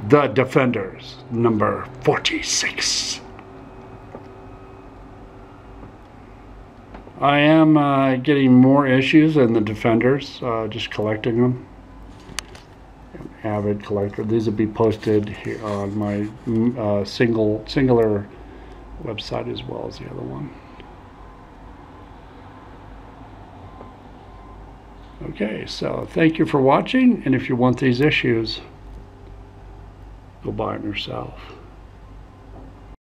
The Defenders, number 46. I am getting more issues in the Defenders, just collecting them. Avid collector. These will be posted here on my singular website as well as the other one. Okay, so thank you for watching, and if you want these issues, go buy them yourself.